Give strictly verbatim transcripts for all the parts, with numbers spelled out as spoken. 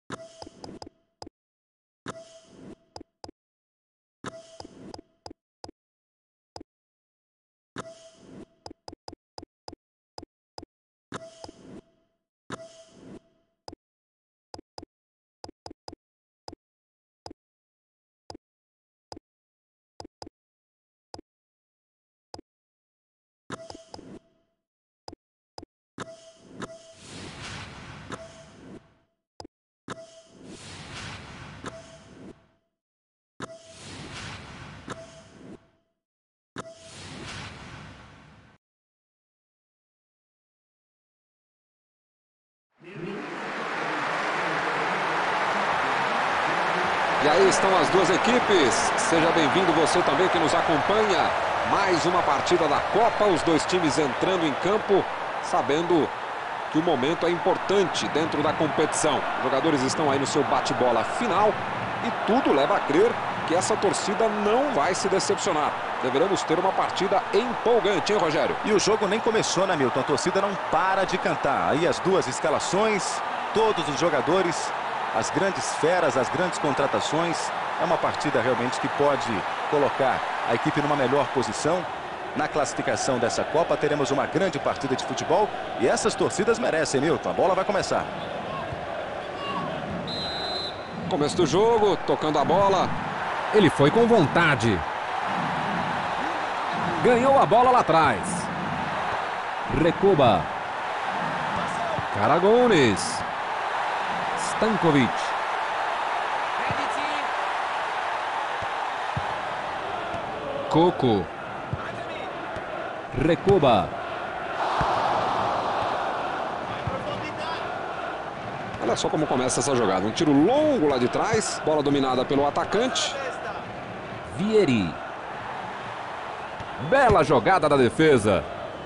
E aí estão as duas equipes. Seja bem-vindo você também que nos acompanha. Mais uma partida da Copa, os dois times entrando em campo, sabendo que o momento é importante dentro da competição. Os jogadores estão aí no seu bate-bola final e tudo leva a crer que essa torcida não vai se decepcionar. Deveremos ter uma partida empolgante, hein, Rogério? E o jogo nem começou, né, Milton? A torcida não para de cantar. Aí as duas escalações, todos os jogadores, as grandes feras, as grandes contratações. É uma partida realmente que pode colocar a equipe numa melhor posição. Na classificação dessa Copa, teremos uma grande partida de futebol. E essas torcidas merecem, Milton. A bola vai começar. Começo do jogo, tocando a bola. Ele foi com vontade. Ganhou a bola lá atrás. Recoba. Karagonis. Stankovic. Coco. Recoba. Olha só como começa essa jogada. Um tiro longo lá de trás. Bola dominada pelo atacante. Vieri. Bela jogada da defesa.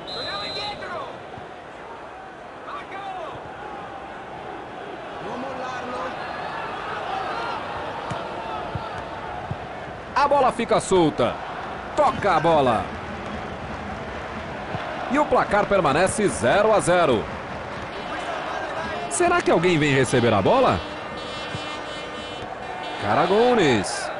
A bola fica solta. Toca a bola. E o placar permanece zero a zero. Será que alguém vem receber a bola? Karagonis.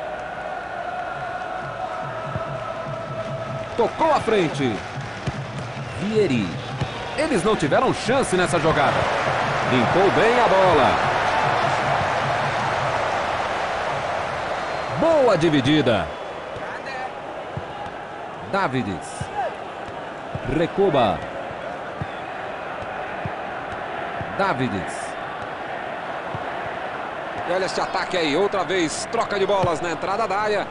Tocou à frente. Vieri. Eles não tiveram chance nessa jogada. Limpou bem a bola. Boa dividida. Davids. Recoba. Davids. E olha esse ataque aí, outra vez, troca de bolas na entrada da área.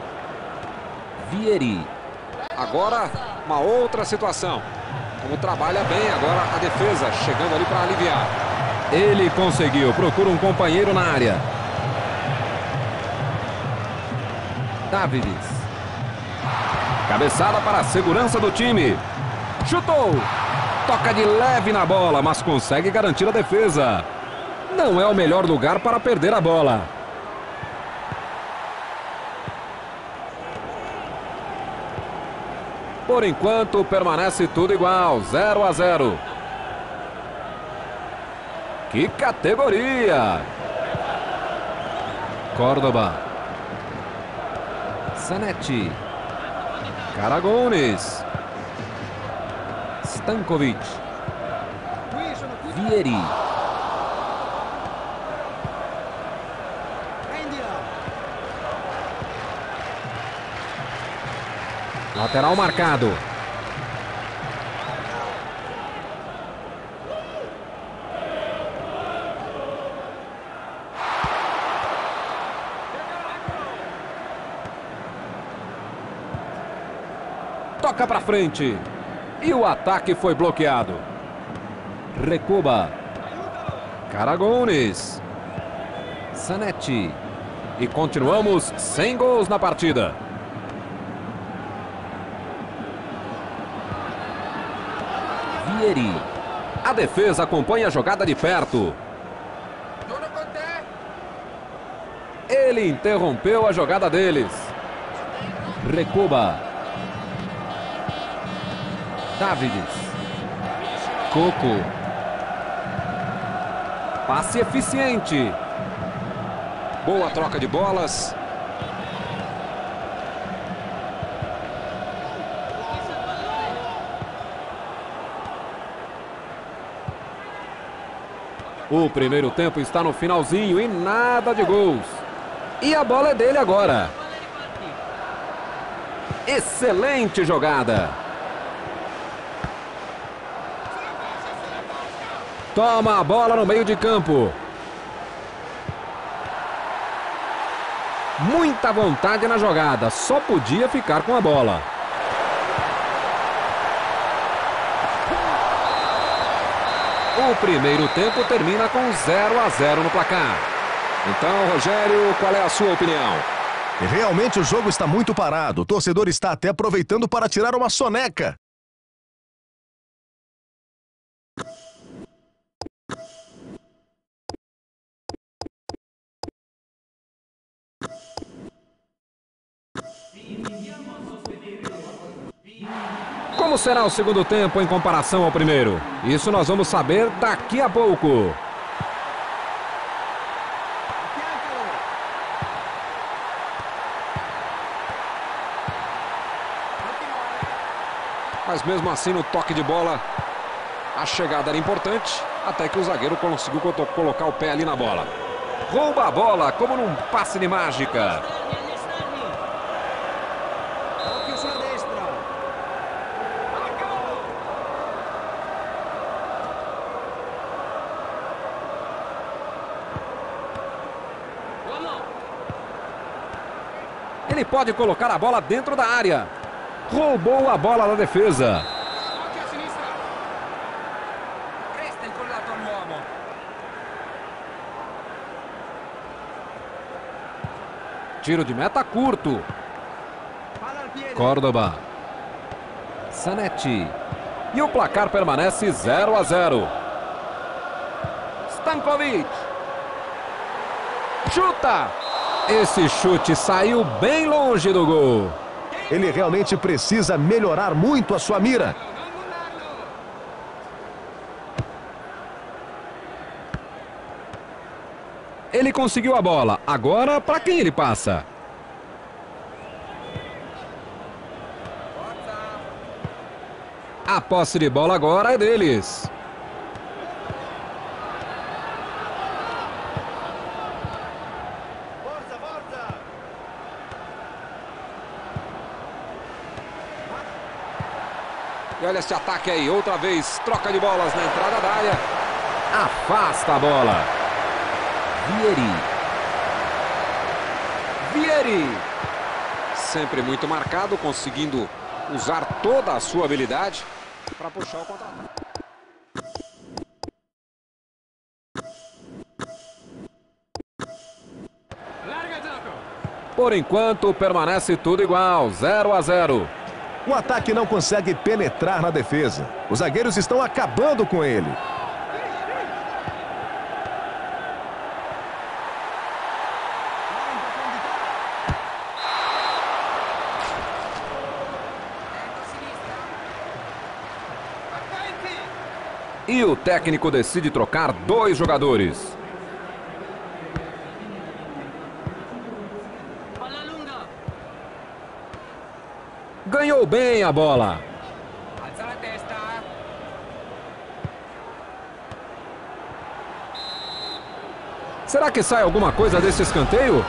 Vieri. Agora, uma outra situação. Como trabalha bem agora a defesa, chegando ali para aliviar. Ele conseguiu, procura um companheiro na área. Davids. Cabeçada para a segurança do time. Chutou. Toca de leve na bola, mas consegue garantir a defesa. Não é o melhor lugar para perder a bola. Por enquanto, permanece tudo igual, zero a zero. Que categoria! Córdoba. Zanetti. Karagonis. Stankovic. Vieri. Lateral marcado. Toca para frente. E o ataque foi bloqueado. Recoba. Karagonis. Zanetti. E continuamos sem gols na partida. Vieri. A defesa acompanha a jogada de perto. Ele interrompeu a jogada deles. Recoba. Davids. Coco. Passe eficiente. Boa troca de bolas. O primeiro tempo está no finalzinho e nada de gols. E a bola é dele agora. Excelente jogada. Toma a bola no meio de campo. Muita vontade na jogada, só podia ficar com a bola. O primeiro tempo termina com zero a zero no placar. Então, Rogério, qual é a sua opinião? Realmente o jogo está muito parado. O torcedor está até aproveitando para tirar uma soneca. Como será o segundo tempo em comparação ao primeiro? Isso nós vamos saber daqui a pouco. Mas mesmo assim, no toque de bola, a chegada era importante, até que o zagueiro conseguiu colocar o pé ali na bola. Rouba a bola como num passe de mágica. Ele pode colocar a bola dentro da área. Roubou a bola da defesa. Tiro de meta curto. Córdoba. Zanetti. E o placar permanece zero a zero. Stankovic. Chuta. Esse chute saiu bem longe do gol. Ele realmente precisa melhorar muito a sua mira. Ele conseguiu a bola. Agora, para quem ele passa? A posse de bola agora é deles. E olha esse ataque aí, outra vez, troca de bolas na entrada da área. Afasta a bola. Vieri. Vieri. Sempre muito marcado, conseguindo usar toda a sua habilidade para puxar o contra-ataque. Por enquanto, permanece tudo igual, zero a zero. O ataque não consegue penetrar na defesa. Os zagueiros estão acabando com ele. E o técnico decide trocar dois jogadores. Ganhou bem a bola. Será que sai alguma coisa desse escanteio?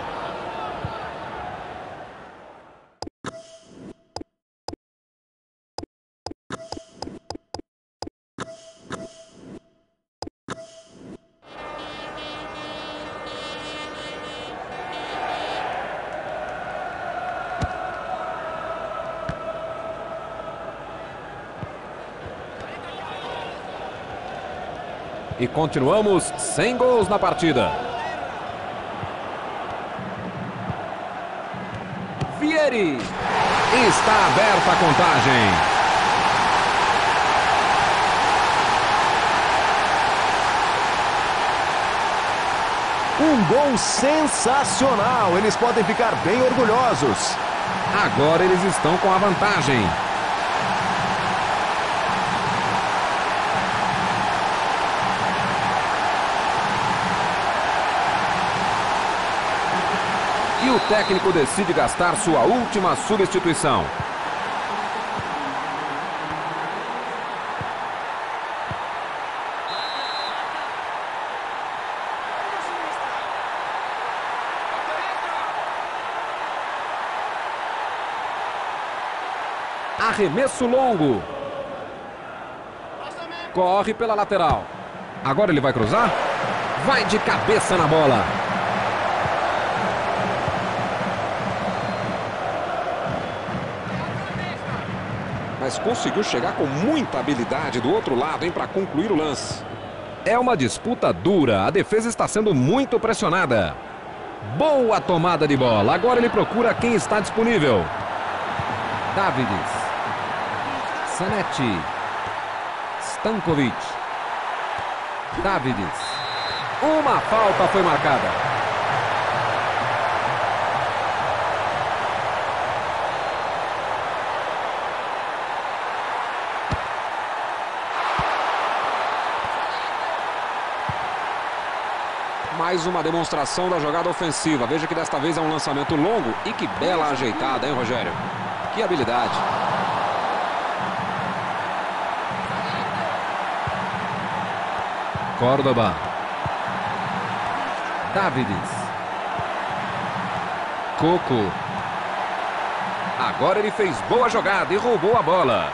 E continuamos sem gols na partida. Vieri. Está aberta a contagem. Um gol sensacional. Eles podem ficar bem orgulhosos. Agora eles estão com a vantagem. E o técnico decide gastar sua última substituição. Arremesso longo. Corre pela lateral. Agora ele vai cruzar. Vai de cabeça na bola. Mas conseguiu chegar com muita habilidade do outro lado, hein, para concluir o lance. É uma disputa dura. A defesa está sendo muito pressionada. Boa tomada de bola. Agora ele procura quem está disponível. Davids. Zanetti. Stankovic. Davids. Uma falta foi marcada. Mais uma demonstração da jogada ofensiva. Veja que desta vez é um lançamento longo e que bela ajeitada, hein, Rogério? Que habilidade. Córdoba. Davids. Coco. Agora ele fez boa jogada e roubou a bola.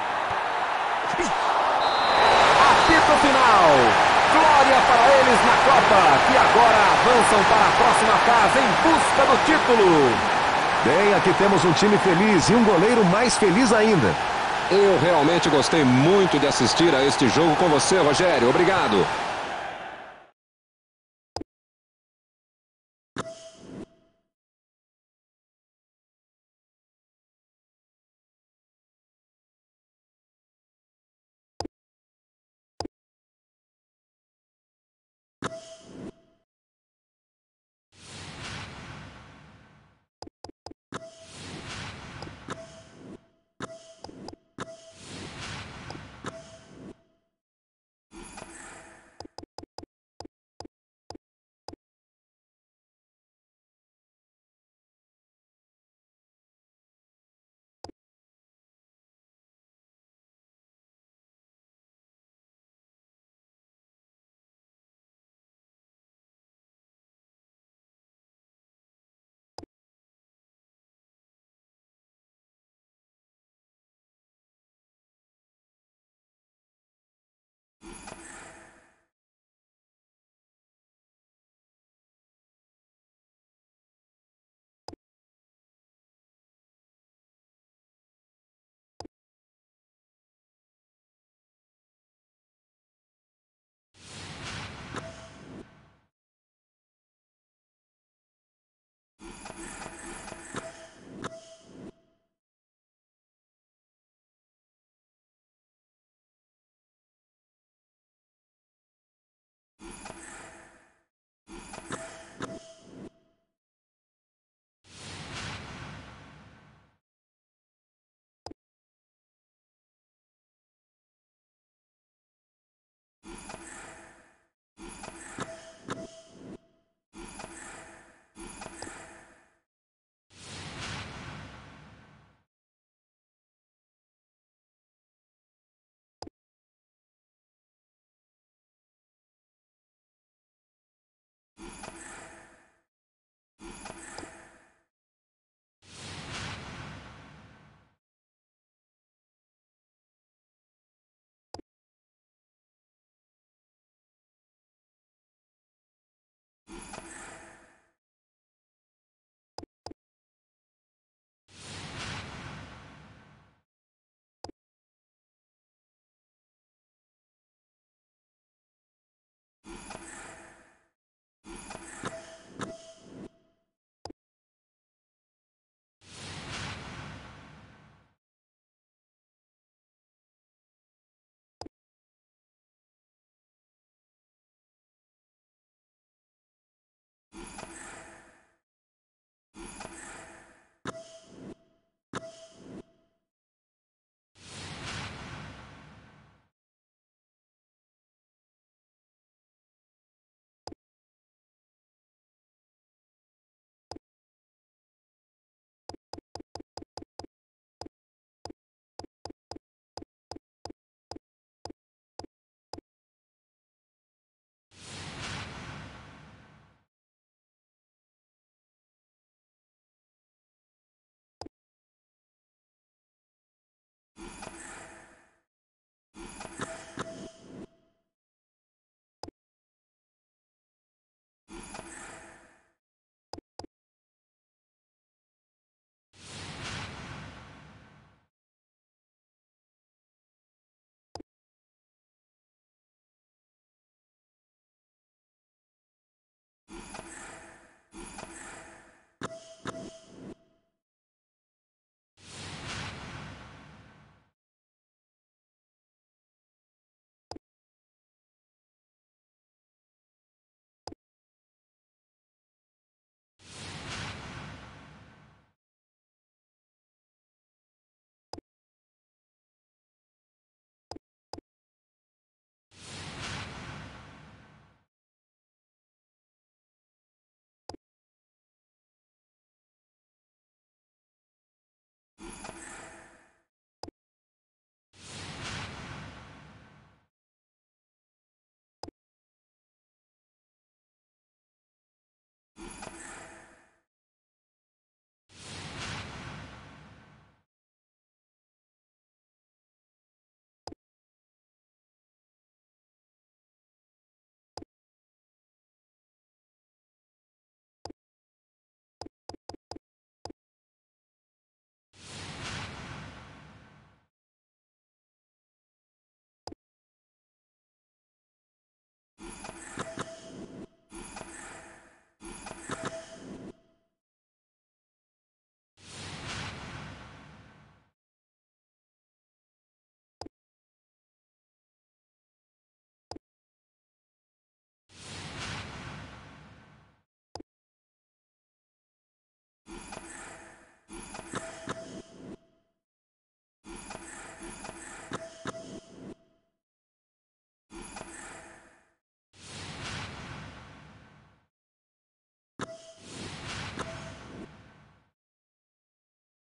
Apito final. Glória para eles na Copa, que agora avançam para a próxima fase em busca do título. Bem, aqui temos um time feliz e um goleiro mais feliz ainda. Eu realmente gostei muito de assistir a este jogo com você, Rogério. Obrigado.